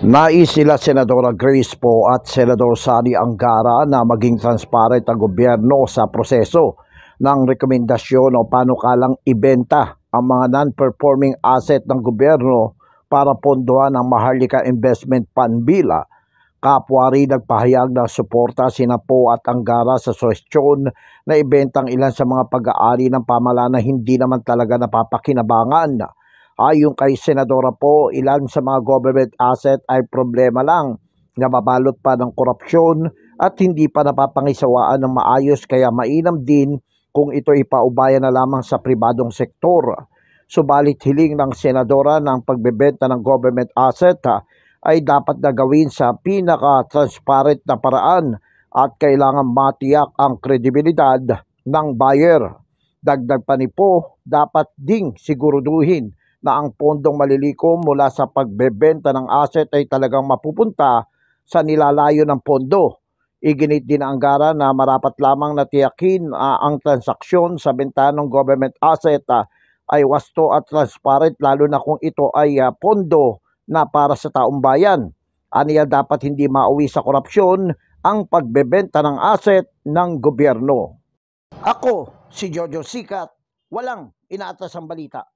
Nais sila Senadora Grace Poe at Senador Sani Angara na maging transparent ang gobyerno sa proseso ng rekomendasyon o panukalang ibenta ang mga non-performing asset ng gobyerno para pondohan ang Maharlika Investment Fund Bill. Kapwa rin nagpahayag ng suporta sina Poe at Angara sa suwestyon na ibentang ilan sa mga pag-aari ng pamahalaan na hindi naman talaga napapakinabangan. Ayon kay Senadora Poe, ilan sa mga government asset ay problema lang na mabalot pa ng korupsyon at hindi pa napapangisawaan ng maayos, kaya mainam din kung ito ipaubaya na lamang sa pribadong sektor. Subalit hiling ng Senadora ng pagbebenta ng government asset ay dapat na gawin sa pinaka-transparent na paraan at kailangan matiyak ang kredibilidad ng buyer. Dagdag pa ni Poe, dapat ding siguraduhin na ang pondong malilikom mula sa pagbebenta ng asset ay talagang mapupunta sa nilalayo ng pondo. Iginit din ang Angara na marapat lamang na tiyakin ang transaksyon sa benta ng government asset ay wasto at transparent, lalo na kung ito ay pondo na para sa taong bayan. Aniya dapat hindi mauwi sa korupsyon ang pagbebenta ng asset ng gobyerno. Ako, si Jojo Sikat, walang inaatas ang balita.